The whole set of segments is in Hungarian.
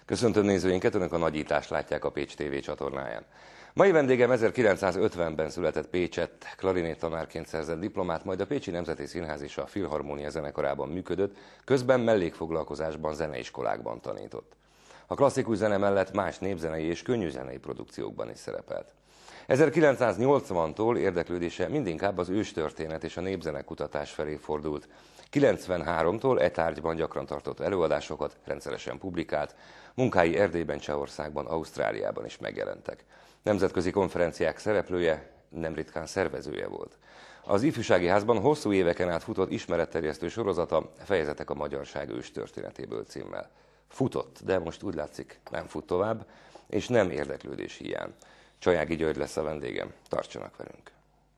Köszöntöm nézőinket, önök a nagyítást látják a Pécs TV csatornáján. Mai vendégem 1950-ben született Pécsett, klarinéttanárként szerzett diplomát, majd a Pécsi Nemzeti Színház és a Filharmónia zenekarában működött, közben mellékfoglalkozásban zeneiskolákban tanított. A klasszikus zene mellett más népzenei és könnyűzenei produkciókban is szerepelt. 1980-tól érdeklődése mindinkább az őstörténet és a népzenekutatás felé fordult. 93-tól e tárgyban gyakran tartott előadásokat, rendszeresen publikált, munkái Erdélyben, Csehországban, Ausztráliában is megjelentek. Nemzetközi konferenciák szereplője, nem ritkán szervezője volt. Az Ifjúsági Házban hosszú éveken át futott ismeretterjesztő sorozata Fejezetek a magyarság őstörténetéből címmel. Futott, de most úgy látszik, nem fut tovább, és nem érdeklődés hiány. Csajági György lesz a vendégem, tartsanak velünk!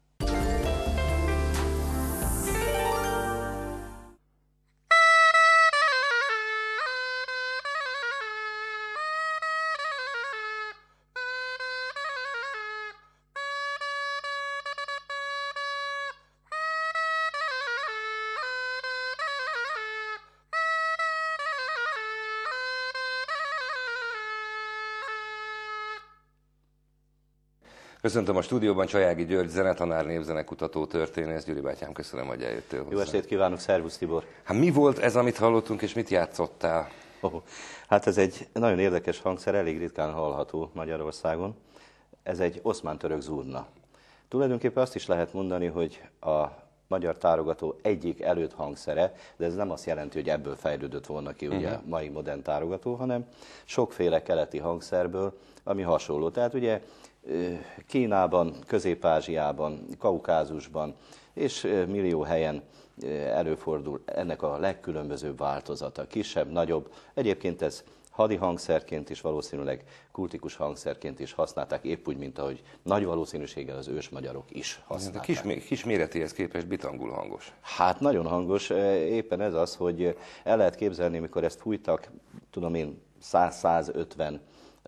Köszöntöm a stúdióban Csajági György, zenetanár, népzenekutató, történész. Gyuri bátyám, köszönöm, hogy eljöttél hozzá. Jó estét kívánok, szervusz Tibor! Hát mi volt ez, amit hallottunk, és mit játszottál? Hát ez egy nagyon érdekes hangszer, elég ritkán hallható Magyarországon. Ez egy oszmán-török zurna. Tulajdonképpen azt is lehet mondani, hogy a magyar tárogató egyik előtt hangszere, de ez nem azt jelenti, hogy ebből fejlődött volna ki ugye a mai modern tárogató, hanem sokféle keleti hangszerből, ami hasonló. Tehát ugye Kínában, Közép-Ázsiában, Kaukázusban és millió helyen előfordul ennek a legkülönbözőbb változata, kisebb, nagyobb. Egyébként ez hadi hangszerként is, valószínűleg kultikus hangszerként is használták, épp úgy, mint ahogy nagy valószínűséggel az ősmagyarok is használták. Kis méretéhez képest bitangul hangos. Hát nagyon hangos, éppen ez az, hogy el lehet képzelni, mikor ezt fújtak, tudom én, 100-150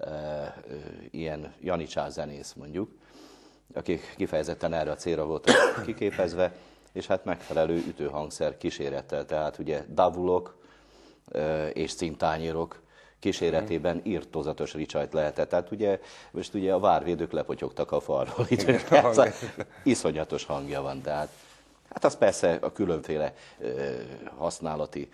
ilyen janicsár zenész mondjuk, akik kifejezetten erre a célra voltak kiképezve, és hát megfelelő ütőhangszer kísérettel, tehát ugye davulok és szintányérok kíséretében irtózatos ricsajt lehetett. Tehát ugye, most ugye a várvédők lepotyogtak a falról, iszonyatos hangja van, tehát hát az persze a különféle használati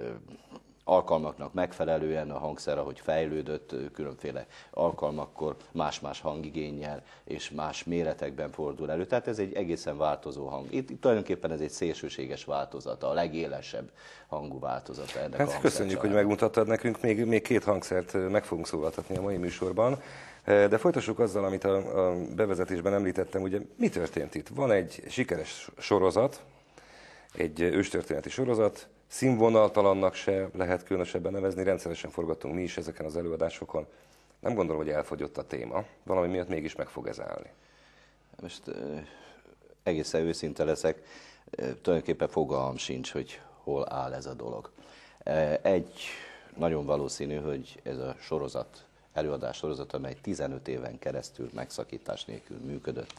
alkalmaknak megfelelően a hangszer, ahogy fejlődött, különféle alkalmakkor más-más hangigénnyel és más méretekben fordul elő. Tehát ez egy egészen változó hang. Itt tulajdonképpen ez egy szélsőséges változata, a legélesebb hangú változata ennek a hangszer. Köszönjük, hogy megmutattad nekünk. Még két hangszert meg fogunk szólaltatni a mai műsorban. De folytassuk azzal, amit a bevezetésben említettem. Ugye mi történt itt? Van egy sikeres sorozat, egy őstörténeti sorozat, színvonaltalannak se lehet különösebben nevezni, rendszeresen forgattunk mi is ezeken az előadásokon. Nem gondolom, hogy elfogyott a téma, valami miatt mégis meg fog ez állni. Most egészen őszinte leszek, tulajdonképpen fogalmam sincs, hogy hol áll ez a dolog. Egy nagyon valószínű, hogy ez a sorozat, előadás sorozat, amely 15 éven keresztül megszakítás nélkül működött,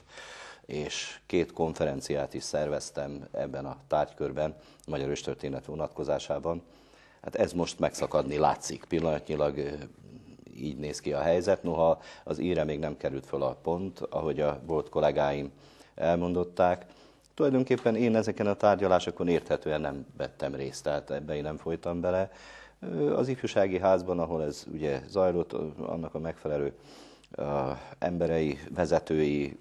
és 2 konferenciát is szerveztem ebben a tárgykörben, a magyar őstörténet vonatkozásában. Hát ez most megszakadni látszik. Pillanatnyilag így néz ki a helyzet, noha az íre még nem került föl a pont, ahogy a volt kollégáim elmondották. Tulajdonképpen én ezeken a tárgyalásokon érthetően nem vettem részt, tehát ebben én nem folytam bele. Az Ifjúsági Házban, ahol ez ugye zajlott, annak a megfelelő emberei, vezetői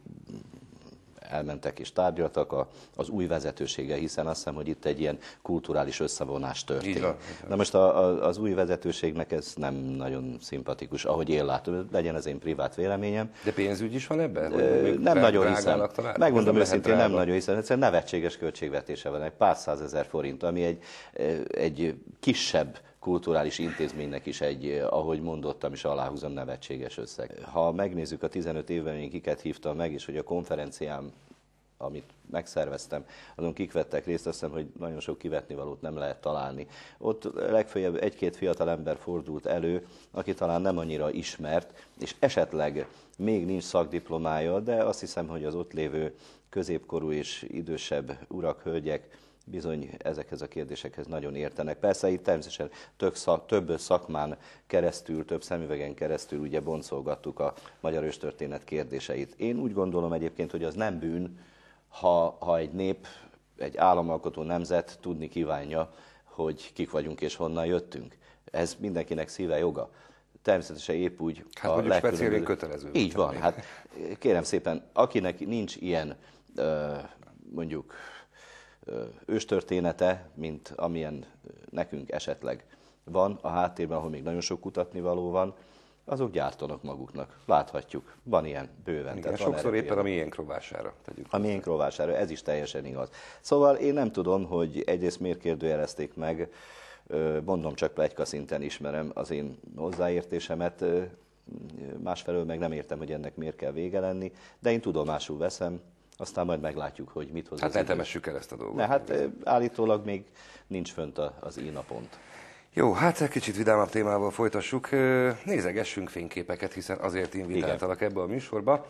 elmentek és tárgyaltak az új vezetőséggel, hiszen azt hiszem, hogy itt egy ilyen kulturális összevonás történt. Na most az új vezetőségnek ez nem nagyon szimpatikus, ahogy én látom, legyen ez én privát véleményem. De pénzügy is van ebben? Nem nagyon hiszem. Megmondom őszintén, nem nagyon hiszem. Egyszerűen nevetséges költségvetése van, egy pár százezer forint, ami egy kisebb kulturális intézménynek is egy, ahogy mondottam, és aláhúzom, nevetséges összeg. Ha megnézzük a 15 évben, én kiket hívtam meg, és hogy a konferenciám, amit megszerveztem, azon kik vettek részt, azt hiszem, hogy nagyon sok kivetnivalót nem lehet találni. Ott legfeljebb 1-2 fiatal ember fordult elő, aki talán nem annyira ismert, és esetleg még nincs szakdiplomája, de azt hiszem, hogy az ott lévő középkorú és idősebb urak, hölgyek bizony ezekhez a kérdésekhez nagyon értenek. Persze itt természetesen több szakmán keresztül, több szemüvegen keresztül ugye boncolgattuk a magyar őstörténet kérdéseit. Én úgy gondolom egyébként, hogy az nem bűn, ha egy nép, egy államalkotó nemzet tudni kívánja, hogy kik vagyunk és honnan jöttünk. Ez mindenkinek szíve joga. Természetesen épp úgy hát mondjuk speciális kötelező. Így van. Hát kérem szépen, akinek nincs ilyen mondjuk őstörténete, mint amilyen nekünk esetleg van a háttérben, ahol még nagyon sok kutatnivaló van, azok gyártanak maguknak. Láthatjuk, van ilyen bőven. Igen, sokszor éppen a miénk rovására. A miénk rovására, ez is teljesen igaz. Szóval én nem tudom, hogy egyrészt miért kérdőjelezték meg, mondom, csak pletyka szinten ismerem az én hozzáértésemet, másfelől meg nem értem, hogy ennek miért kell vége lenni, de én tudomásul veszem, aztán majd meglátjuk, hogy mit hoz. Hát ne temessük el ezt a dolgot. Hát állítólag még nincs fönt az i-napont. Jó, hát egy kicsit vidámabb témával folytassuk. Nézegessünk fényképeket, hiszen azért invitáltalak ebbe a műsorba.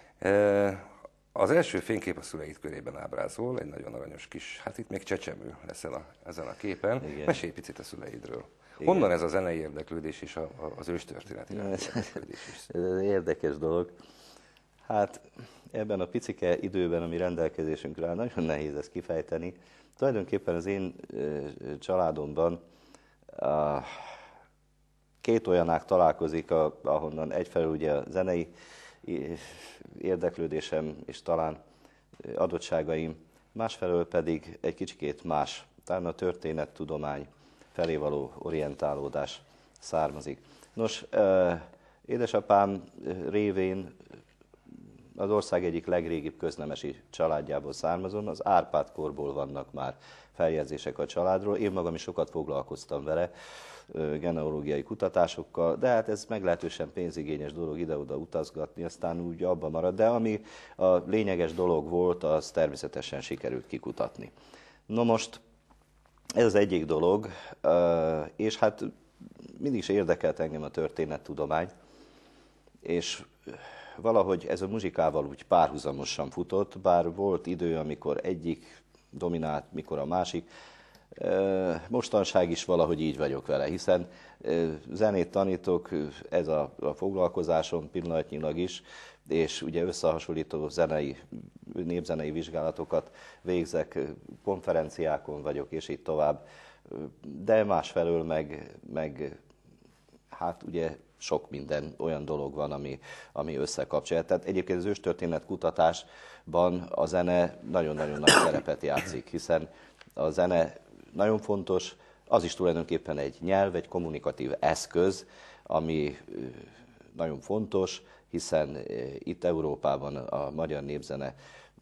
Az első fénykép a szüleid körében ábrázol, egy nagyon aranyos kis, hát itt még csecsemő leszel ezen a képen. Igen. Mesélj picit a szüleidről. Igen. Honnan ez a zenei érdeklődés és az őstörténeti érdeklődés is? Ez érdekes dolog. Hát ebben a picike időben, ami rendelkezésünkre áll, nagyon nehéz ezt kifejteni. Tulajdonképpen az én családomban két olyan ág találkozik, ahonnan egyfelől ugye a zenei érdeklődésem és talán adottságaim, másfelől pedig egy kicsikét más, talán a történettudomány felé való orientálódás származik. Nos, édesapám révén az ország egyik legrégibb köznemesi családjából származom, az Árpád-korból vannak már feljegyzések a családról. Én magam is sokat foglalkoztam vele, genealógiai kutatásokkal, de hát ez meglehetősen pénzigényes dolog ide-oda utazgatni, aztán úgy abba marad. De ami a lényeges dolog volt, az természetesen sikerült kikutatni. No most, ez az egyik dolog, és hát mindig is érdekelt engem a történettudomány, és valahogy ez a muzsikával úgy párhuzamosan futott, bár volt idő, amikor egyik dominált, mikor a másik. Mostanság is valahogy így vagyok vele, hiszen zenét tanítok, ez a foglalkozásom pillanatnyilag is, és ugye összehasonlító népzenei vizsgálatokat végzek, konferenciákon vagyok, és így tovább. De másfelől meg hát ugye sok minden olyan dolog van, ami összekapcsolja. Tehát egyébként az őstörténet kutatásban a zene nagyon-nagyon nagy szerepet játszik, hiszen a zene nagyon fontos, az is tulajdonképpen egy nyelv, egy kommunikatív eszköz, ami nagyon fontos, hiszen itt Európában a magyar népzene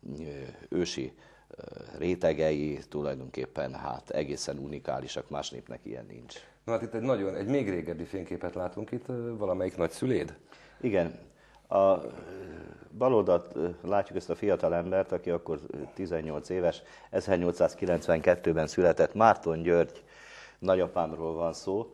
ősi rétegei tulajdonképpen hát egészen unikálisak, más népnek ilyen nincs. Na hát itt egy még régebbi fényképet látunk itt, valamelyik nagyszüléd? Igen. A bal oldalt látjuk ezt a fiatal embert, aki akkor 18 éves, 1892-ben született, Márton György nagyapámról van szó,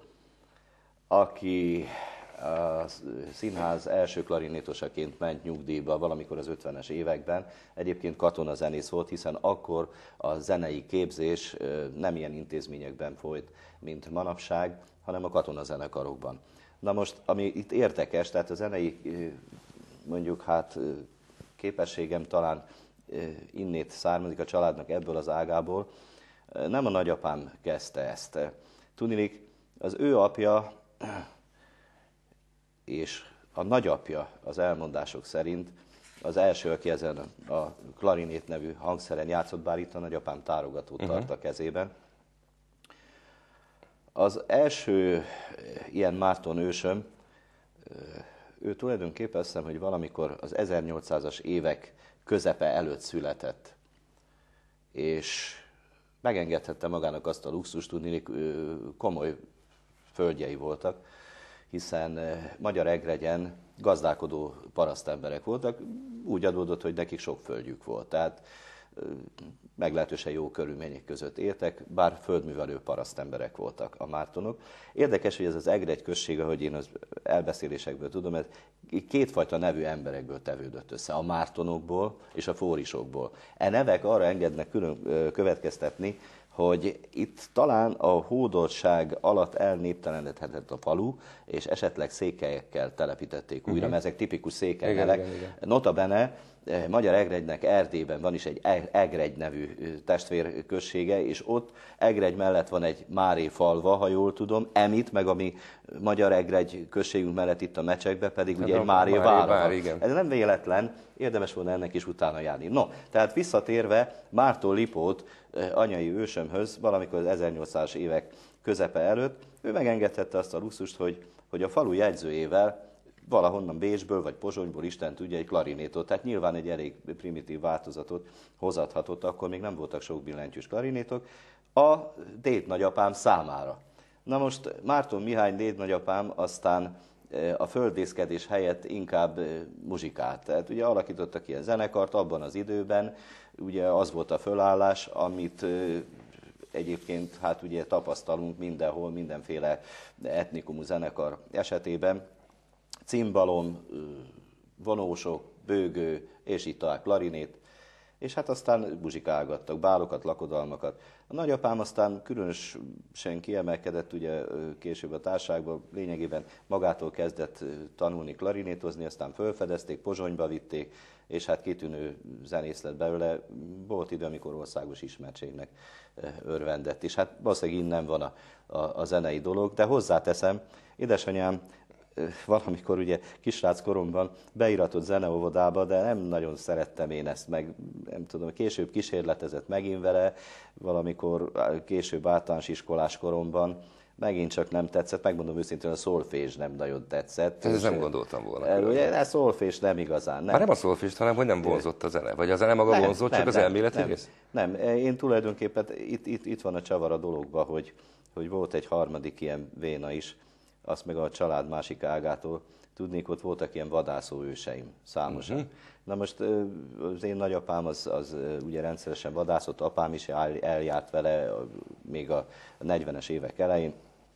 aki a színház első klarinétosaként ment nyugdíjba valamikor az 50-es években. Egyébként katonazenész volt, hiszen akkor a zenei képzés nem ilyen intézményekben folyt, mint manapság, hanem a katonazenekarokban. Na most, ami itt érdekes, tehát a zenei mondjuk hát képességem talán innét származik a családnak ebből az ágából, nem a nagyapám kezdte ezt. Tudniillik, az ő apja és a nagyapja az elmondások szerint az első, aki ezen a klarinét nevű hangszeren játszott, bár itt a nagyapám tárogatót tart a kezében. Az első ilyen Márton ősöm, ő tulajdonképpen azt hiszem, hogy valamikor az 1800-as évek közepe előtt született, és megengedhette magának azt a luxust, tudni, komoly földjei voltak, hiszen Magyaregregyen gazdálkodó parasztemberek voltak, úgy adódott, hogy nekik sok földjük volt. Tehát meglehetősen jó körülmények között éltek, bár földművelő parasztemberek voltak a mártonok. Érdekes, hogy ez az Egregy község, ahogy én az elbeszélésekből tudom, ez kétfajta nevű emberekből tevődött össze, a mártonokból és a fórisokból. E nevek arra engednek külön következtetni, hogy itt talán a hódoltság alatt elnéptelenedhetett a falu, és esetleg székelyekkel telepítették újra, mert ezek tipikus székelynevek. Notabene, Magyar Egregynek Erdélyben van is egy Egregy nevű testvérközsége, és ott Egregy mellett van egy Máré falva, ha jól tudom, Emit, meg a mi Magyar Egregy községünk mellett itt a Mecsekbe pedig ugye egy Máré vára. Ez nem véletlen, érdemes volna ennek is utána járni. No, tehát visszatérve Márton Lipót anyai ősömhöz, valamikor az 1800-as évek közepe előtt, ő megengedhette azt a luxust, hogy a falu jegyzőjével valahonnan Bécsből vagy Pozsonyból, Isten tudja, egy klarinétot, tehát nyilván egy elég primitív változatot hozathatott, akkor még nem voltak sok billentyűs klarinétok, a dédnagyapám számára. Na most Márton Mihály dédnagyapám aztán a földészkedés helyett inkább muzsikált. Tehát ugye alakítottak ilyen zenekart abban az időben, ugye az volt a fölállás, amit egyébként hát ugye tapasztalunk mindenhol, mindenféle etnikumú zenekar esetében. Cimbalom, vonósok, bőgő, és itt tovább klarinét, és hát aztán muzsikálgattak, bálokat, lakodalmakat. A nagyapám aztán különösen kiemelkedett, ugye később a társaságban, lényegében magától kezdett tanulni klarinétozni, aztán felfedezték, Pozsonyba vitték, és hát kitűnő zenész lett belőle. Volt idő, amikor országos ismertségnek örvendett, és hát valószínűleg innen van a zenei dolog, de hozzáteszem, édesanyám valamikor ugye kisrác koromban beiratott zeneóvodába, de nem nagyon szerettem én ezt, meg nem tudom, később kísérletezett megint vele, valamikor később általános iskolás koromban, megint csak nem tetszett, megmondom őszintén, a szolfés nem nagyon tetszett. Ez nem gondoltam volna. Ugye a szolfés nem igazán. Nem. Már nem a szolfés, hanem hogy nem vonzott a zene, vagy a zene maga vonzott, csak az elméleti rész? Nem, én tulajdonképpen itt van a csavar a dologban, hogy volt egy harmadik ilyen véna is, azt meg a család másik ágától. Tudnék, ott voltak ilyen vadászó őseim, számosan. Na most az én nagyapám az ugye rendszeresen vadászott, apám is eljárt vele még a 40-es évek elején.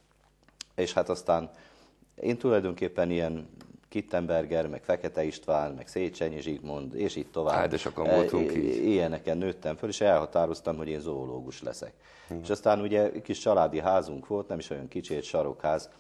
És hát aztán én tulajdonképpen ilyen Kittenberger, meg Fekete István, meg Széchenyi Zsigmond, és így tovább. Hát, de sokan voltunk így. Ilyeneken nőttem föl, és elhatároztam, hogy én zoológus leszek. És aztán ugye kis családi házunk volt, nem is olyan kicsi, egy sarokház,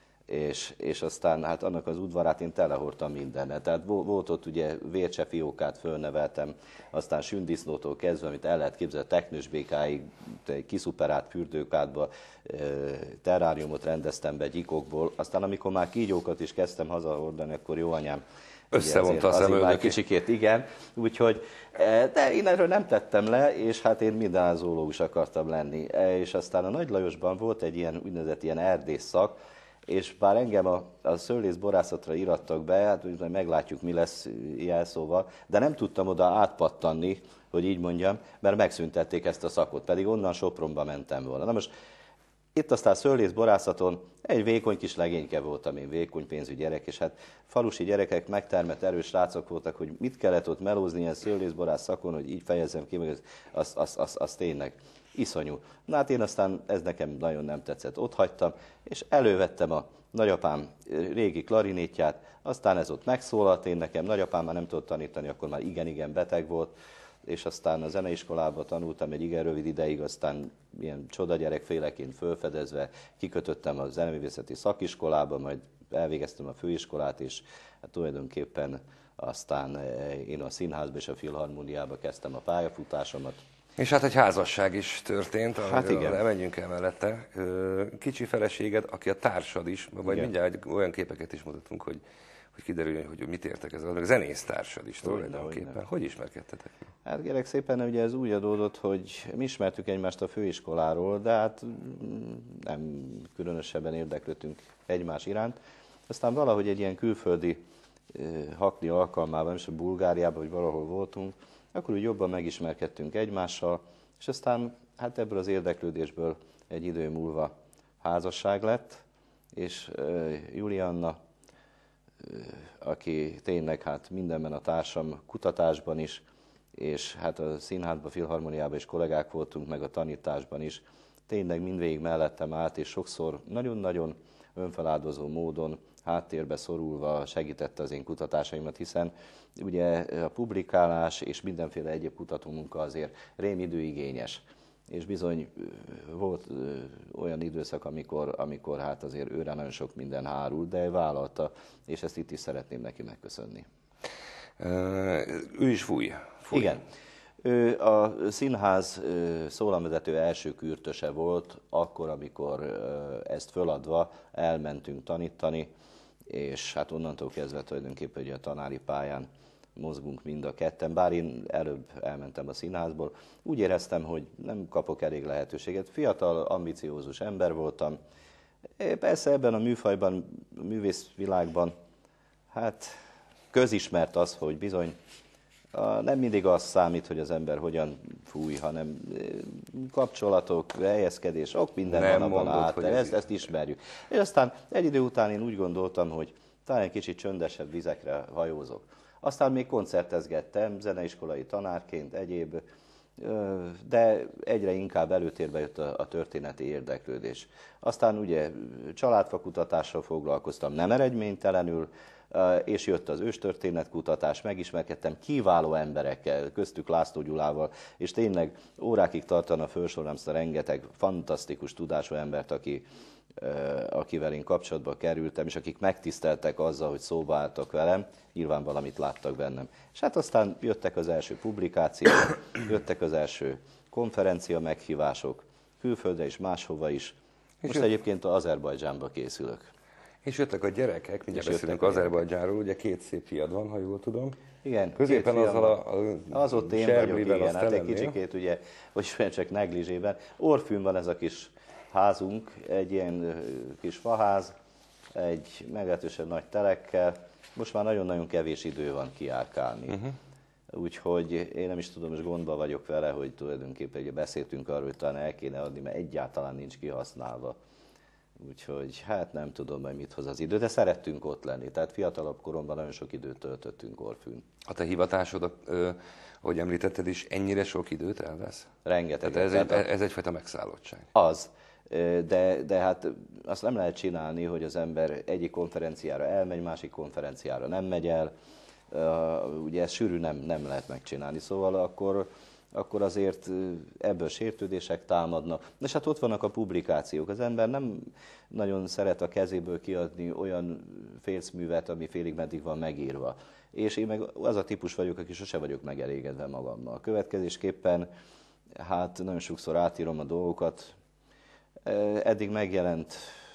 és aztán hát annak az udvarát én telehordtam mindennel. Tehát volt ott ugye vércsefiókát fölneveltem, aztán sündisznótól kezdve, amit el lehet képzelni, teknősbékáig, kiszuperált fürdőkádba, terráriumot rendeztem be gyikokból. Aztán amikor már kígyókat is kezdtem hazahordani, akkor jó anyám összevonta a szemöldökét. Kicsikét, igen. Úgyhogy, de én erről nem tettem le, és hát én minden zoológus akartam lenni. És aztán a Nagy Lajosban volt egy ilyen úgynevezett ilyen erdész szak, és bár engem a szőlészborászatra irattak be, hát meglátjuk, mi lesz jelszóval, de nem tudtam oda átpattanni, hogy így mondjam, mert megszüntették ezt a szakot, pedig onnan Sopronba mentem volna. Na most itt aztán szőlészborászaton egy vékony kis legényke voltam én, vékony pénzű gyerek, és hát falusi gyerekek, megtermett erős srácok voltak, hogy mit kellett ott melózni ilyen szőlészborász szakon, hogy így fejezzem ki, meg az tényleg iszonyú. Na hát én aztán ez nekem nagyon nem tetszett, ott hagytam, és elővettem a nagyapám régi klarinétját, aztán ez ott megszólalt, én nekem nagyapám már nem tudott tanítani, akkor már igen beteg volt, és aztán a zeneiskolában tanultam egy igen rövid ideig, aztán ilyen csodagyerekféleként fölfedezve kikötöttem a zeneművészeti szakiskolába, majd elvégeztem a főiskolát, és hát tulajdonképpen aztán én a színházba és a filharmóniába kezdtem a pályafutásomat. És hát egy házasság is történt, hát igen. Nem menjünk el mellette. Kicsi feleséged, aki a társad is, vagy mindjárt olyan képeket is mutatunk, hogy kiderüljön, hogy mit értek ezzel, meg zenésztársad is tulajdonképpen. Hogy ismerkedtetek? Hát kérlek szépen, ugye ez úgy adódott, hogy mi ismertük egymást a főiskoláról, de hát nem különösebben érdeklődtünk egymás iránt. Aztán valahogy egy ilyen külföldi hakni alkalmával, és a Bulgáriában, vagy valahol voltunk, akkor úgy jobban megismerkedtünk egymással, és aztán hát ebből az érdeklődésből egy idő múlva házasság lett, és Julianna, aki tényleg hát mindenben a társam, kutatásban is, és hát a színházban, filharmoniában is kollégák voltunk, meg a tanításban is. Tényleg mindvégig mellettem állt, és sokszor nagyon-nagyon önfeláldozó módon, háttérbe szorulva segítette az én kutatásaimat, hiszen ugye a publikálás és mindenféle egyéb kutatómunka azért rémidőigényes. És bizony volt olyan időszak, amikor hát azért őre nagyon sok minden hárult, de vállalta, és ezt itt is szeretném neki megköszönni. Ő is fúj. Igen. Ő a színház szólamvezető első kürtöse volt, akkor, amikor ezt föladva elmentünk tanítani, és hát onnantól kezdve tulajdonképpen ugye a tanári pályán mozgunk mind a ketten, bár én előbb elmentem a színházból. Úgy éreztem, hogy nem kapok elég lehetőséget. Fiatal, ambiciózus ember voltam. Persze ebben a műfajban, a művészvilágban, hát közismert az, hogy bizony nem mindig az számít, hogy az ember hogyan fúj, hanem kapcsolatok, helyezkedés, sok minden van abban át, ezt ismerjük. És aztán egy idő után én úgy gondoltam, hogy talán egy kicsit csöndesebb vizekre hajózok. Aztán még koncertezgettem, zeneiskolai tanárként, egyéb, de egyre inkább előtérbe jött a történeti érdeklődés. Aztán ugye családfakutatással foglalkoztam, nem eredménytelenül, és jött az őstörténetkutatás, megismerkedtem kiváló emberekkel, köztük László Gyulával, és tényleg órákig tartana felsorolni azt a rengeteg fantasztikus tudású embert, akivel én kapcsolatba kerültem, és akik megtiszteltek azzal, hogy szóba álltak velem, nyilván valamit láttak bennem. És hát aztán jöttek az első publikációk, jöttek az első konferencia meghívások, külföldre és máshova is. Most egyébként Azerbajdzsánba készülök. És jöttek a gyerekek, mindjárt beszélünk Azerbajdzsánról, ugye 2 szép fiad van, ha jól tudom. Igen, középen azzal az ott én vagyok, igen, hát egy kicsikét ugye, hogy csak negligében. Orfűn van ez a kis házunk, egy ilyen kis faház, egy meglehetősen nagy telekkel. Most már nagyon-nagyon kevés idő van kiárkálni. Úgyhogy én nem is tudom, most gondba vagyok vele, hogy tulajdonképpen ugye beszéltünk arról, hogy talán el kéne adni, mert egyáltalán nincs kihasználva. Úgyhogy hát nem tudom, hogy mit hoz az idő, de szerettünk ott lenni. Tehát fiatalabb koromban nagyon sok időt töltöttünk Orfűn. A te hivatásod, ahogy említetted is, ennyire sok időt elvesz? Rengeteg. Tehát ez egyfajta megszállottság. Az. De hát azt nem lehet csinálni, hogy az ember egyik konferenciára elmegy, másik konferenciára nem megy el. Ugye ezt sűrű nem lehet megcsinálni. Szóval akkor azért ebből sértődések támadnak. És hát ott vannak a publikációk. Az ember nem nagyon szeret a kezéből kiadni olyan félszművet, ami félig meddig van megírva. És én meg az a típus vagyok, aki sose vagyok megelégedve magammal. Következésképpen hát nagyon sokszor átírom a dolgokat. Eddig megjelent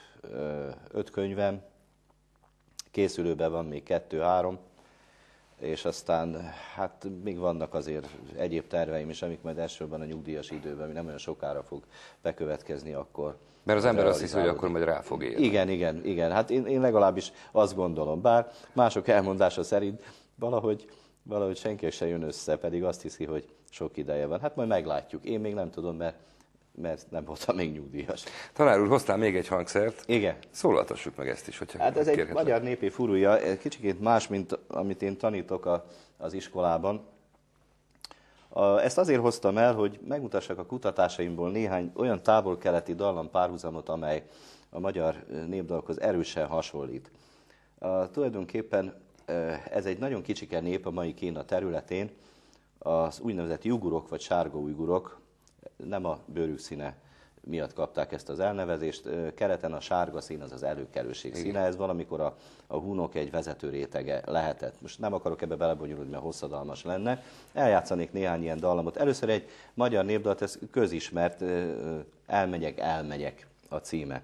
5 könyvem, készülőben van még 2-3, és aztán hát még vannak azért egyéb terveim is, amik majd elsősorban a nyugdíjas időben, ami nem olyan sokára fog bekövetkezni akkor. Mert az ember azt hiszi, hogy akkor majd rá fog érni. Igen. Hát én legalábbis azt gondolom. Bár mások elmondása szerint valahogy senki se jön össze, pedig azt hiszi, hogy sok ideje van. Hát majd meglátjuk. Én még nem tudom, mert nem voltam még nyugdíjas. Tanár úr, hoztál még egy hangszert. Igen. Szólaltassuk meg ezt is, hogyha hát ez egy magyar népi furúja, kicsikét más, mint amit én tanítok az iskolában. Ezt azért hoztam el, hogy megmutassak a kutatásaimból néhány olyan távol-keleti dallam párhuzamot, amely a magyar népdalokhoz erősen hasonlít. Tulajdonképpen ez egy nagyon kicsike nép a mai Kína területén, az úgynevezett jugurok vagy sárga ujgurok, nem a bőrük színe miatt kapták ezt az elnevezést. Keleten a sárga szín az előkelőség színe, ez valamikor a hunok egy vezető rétege lehetett. Most nem akarok ebbe belebonyolódni, mert hosszadalmas lenne. Eljátszanék néhány ilyen dallamot. Először egy magyar népdalt, ez közismert, elmegyek a címe.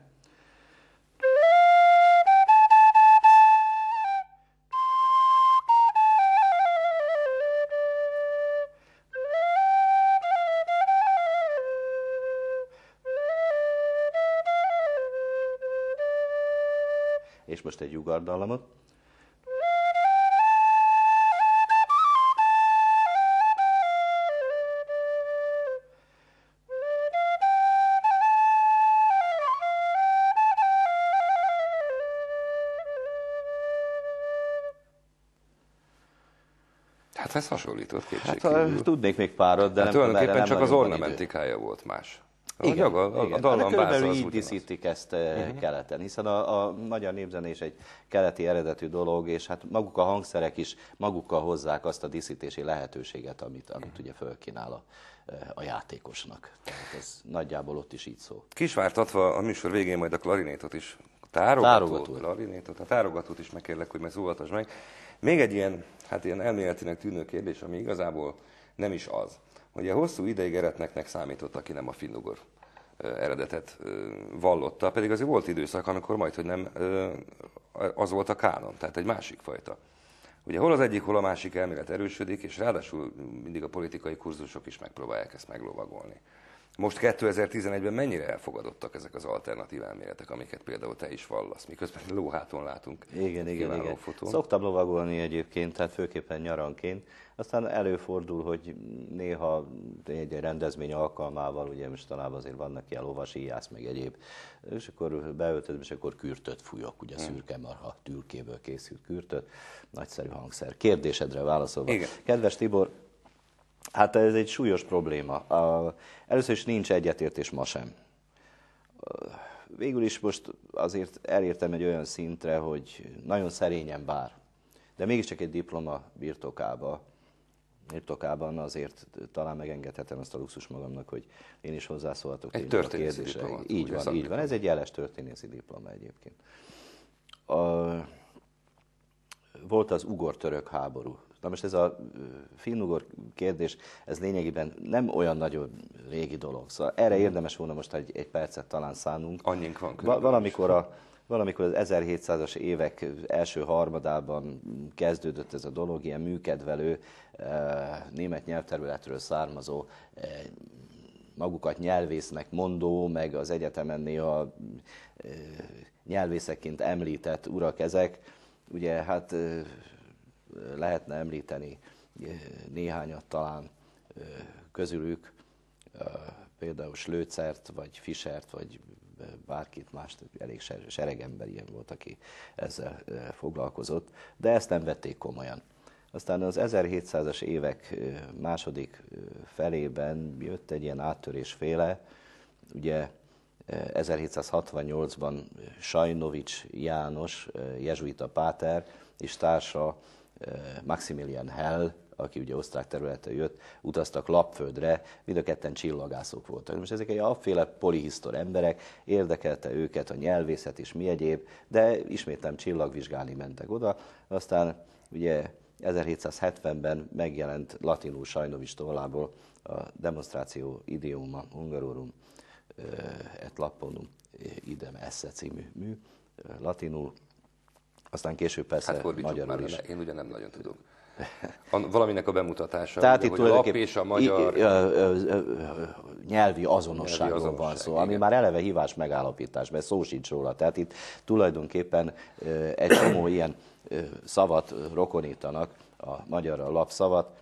És most egy jugardallamot. Hát ez hasonlított Hát kétségkívül. tudnék még párat, de Hát nem tulajdonképpen csak az nagyon van idő. ornamentikája volt más. Igen, A igen. dallam Hát körülbelül váza az így ugyanaz. díszítik ezt keleten, hiszen a magyar népzene is egy keleti eredetű dolog, és hát maguk a hangszerek is magukkal hozzák azt a díszítési lehetőséget, amit ugye fölkínál a játékosnak. Tehát ez nagyjából ott is így szól. Kisvártatva a műsor végén majd a klarinétot is, a tárogatót is megkérlek, hogy megszólaltasd meg. Még egy ilyen elméletinek tűnő kérdés, ami igazából nem is az. Ugye hosszú ideig eretneknek számított, aki nem a finnugor eredetet vallotta, pedig azért volt időszak, amikor majdhogy nem az volt a kánon, tehát egy másik fajta. Ugye hol az egyik, hol a másik elmélet erősödik, és ráadásul mindig a politikai kurzusok is megpróbálják ezt meglovagolni. Most 2011-ben mennyire elfogadottak ezek az alternatív elméletek, amiket például te is vallasz, miközben lóháton látunk. Igen. Szoktam lovagolni egyébként, tehát főképpen nyaranként. Aztán előfordul, hogy néha egy rendezvény alkalmával, ugye mostanában azért vannak ilyen lovasíjász, meg egyéb, és akkor beöltözöm, és akkor kürtöt fújok, ugye szürke marha tülkéből készült kürtöt, nagyszerű hangszer. Kérdésedre válaszolva. Igen. Kedves Tibor, hát ez egy súlyos probléma. Először is nincs egyetértés ma sem. Végül is most azért elértem egy olyan szintre, hogy nagyon szerényen bár, de mégiscsak egy diploma birtokában azért talán megengedhetem ezt a luxus magamnak, hogy én is hozzászólhatok egy történészi diploma. Így van. Ez egy jeles történészi diploma egyébként. Volt az ugor-török háború. Na most ez a finn-ugor kérdés, ez lényegében nem olyan nagyon régi dolog. Szóval erre érdemes volna most egy percet talán szánunk. Annyink van. Valamikor az 1700-as évek első harmadában kezdődött ez a dolog, ilyen műkedvelő, német nyelvterületről származó, magukat nyelvésznek mondó, meg az egyetemen néha nyelvészekként említett urak ezek. Ugye hát lehetne említeni néhányat talán közülük, például Slötzert, vagy Fischert, vagy bárkit mást, elég seregember ilyen volt, aki ezzel foglalkozott, de ezt nem vették komolyan. Aztán az 1700-as évek második felében jött egy ilyen áttörésféle, ugye 1768-ban Sajnovics János, jezsuita páter, és társa Maximilian Hell, aki ugye osztrák területre jött, utaztak Lapföldre, mind a ketten csillagászok voltak. Most ezek egy afféle polihisztor emberek, érdekelte őket a nyelvészet és mi egyéb, de ismétlem csillagvizsgálni mentek oda. Aztán ugye 1770-ben megjelent latinul Sajnovics tollából a demonstráció idioma hungarorum et lapponum idem esse című mű, latinul. Aztán később persze magyarul is. Én ugye nem nagyon tudok. Valaminek a bemutatása, tehát ugye, itt hogy a lap és a magyar... Nyelvi azonosságról van szó, ami már eleve hívás megállapítás, mert szó sincs róla. Tehát itt tulajdonképpen egy csomó ilyen szavat rokonítanak, a magyarra lapszavat.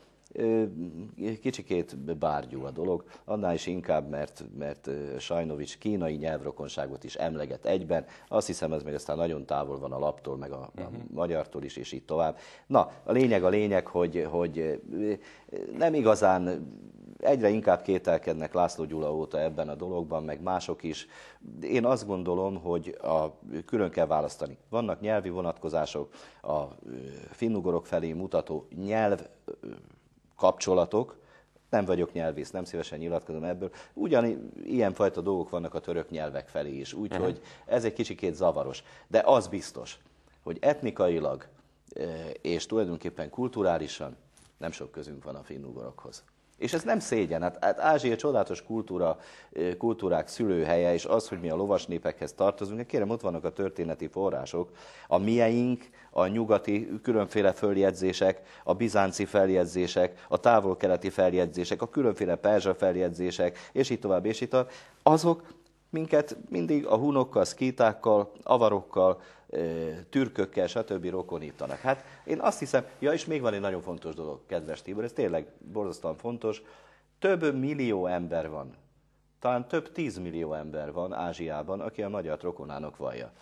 Kicsikét bárgyú a dolog, annál is inkább, mert Sajnovics kínai nyelvrokonságot is emleget egyben. Azt hiszem, ez még aztán nagyon távol van a laptól, meg a magyartól is, és így tovább. Na, a lényeg, hogy nem igazán, egyre inkább kételkednek László Gyula óta ebben a dologban, meg mások is. Én azt gondolom, hogy külön kell választani. Vannak nyelvi vonatkozások, a finnugorok felé mutató nyelv kapcsolatok, nem vagyok nyelvész, nem szívesen nyilatkozom ebből, ilyenfajta dolgok vannak a török nyelvek felé is, úgyhogy ez egy kicsikét zavaros. De az biztos, hogy etnikailag és tulajdonképpen kulturálisan nem sok közünk van a finnugorokhoz. És ez nem szégyen, hát Ázsia csodálatos kultúrák szülőhelye, és az, hogy mi a lovas népekhez tartozunk, kérem, ott vannak a történeti források, a mieink, a nyugati különféle följegyzések, a bizánci feljegyzések, a távol-keleti feljegyzések, a különféle perzsa feljegyzések, és így tovább, azok minket mindig a hunokkal, szkítákkal, avarokkal, türkökkel, stb. Rokonítanak. Hát én azt hiszem, és még van egy nagyon fontos dolog, kedves Tibor, ez tényleg borzasztóan fontos, több millió ember van, talán több 10 millió ember van Ázsiában, aki a magyart rokonának vallja.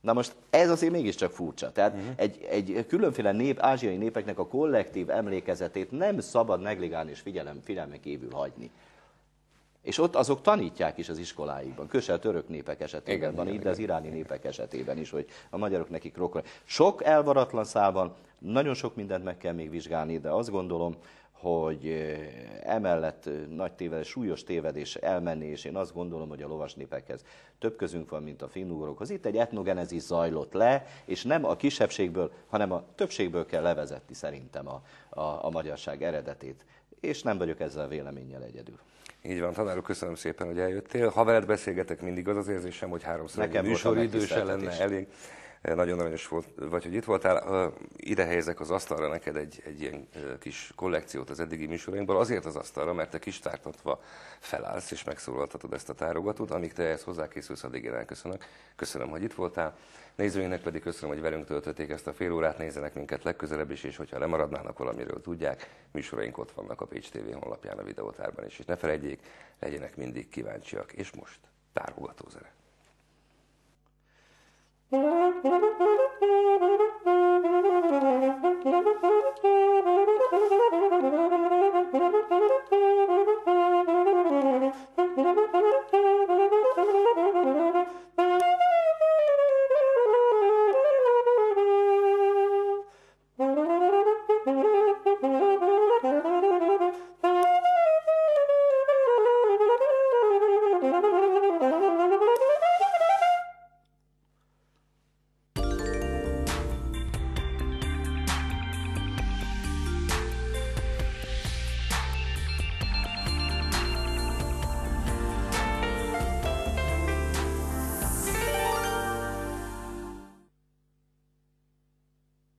Na most ez azért mégiscsak furcsa. Tehát egy különféle ázsiai népeknek a kollektív emlékezetét nem szabad negligálni és figyelmen kívül hagyni. És ott azok tanítják is az iskoláikban, különösen a török népek esetében van így, de az iráni népek esetében is, hogy a magyarok nekik rokonok. Sok elvaratlan szál van, nagyon sok mindent meg kell még vizsgálni, de azt gondolom, hogy emellett nagy tévedés, súlyos tévedés elmenni, és én azt gondolom, hogy a lovas népekhez több közünk van, mint a finnugorokhoz. Itt egy etnogenezis zajlott le, és nem a kisebbségből, hanem a többségből kell levezetni szerintem a magyarság eredetét. És nem vagyok ezzel a véleménnyel egyedül. Így van, tanár úr, köszönöm szépen, hogy eljöttél. Ha veled beszélgetek, mindig az érzésem, hogy háromszor műsoridő se lenne elég. Nagyon aranyos volt, vagy hogy itt voltál. Ide helyezek az asztalra neked egy ilyen kis kollekciót az eddigi műsorainkból. Azért az asztalra, mert te kis tártatva felállsz és megszólaltatod ezt a tárogatót. Amíg te ehhez hozzákészülsz, addig én elköszönök. Köszönöm, hogy itt voltál. Nézőinknek pedig köszönöm, hogy velünk töltötték ezt a fél órát. Nézzenek minket legközelebb is, és hogyha lemaradnának valamiről, tudják, műsoraink ott vannak a Pécs TV honlapján, a videótárban is. És ne felejtjék, legyenek mindig kíváncsiak. És most tárogatózene.